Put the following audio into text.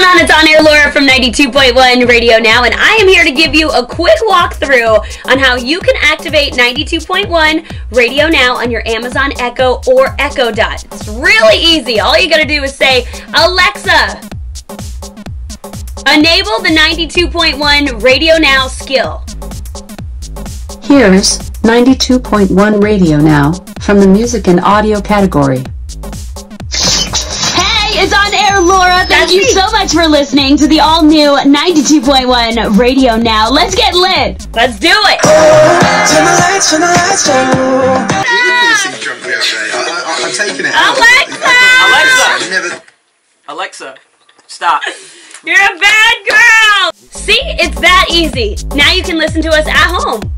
Amazon, it's On Air Laura from 92.1 Radio Now, and I am here to give you a quick walkthrough on how you can activate 92.1 Radio Now on your Amazon Echo or Echo Dot. It's really easy. All you gotta do is say, Alexa, enable the 92.1 Radio Now skill. Here's 92.1 Radio Now from the music and audio category. It's On Air Laura. Thank you so much for listening to the all-new 92.1 Radio Now. Let's get lit. Let's do it. Turn the lights, turn the lights down. I'm taking it. Alexa, stop. You're a bad girl. See, it's that easy. Now you can listen to us at home.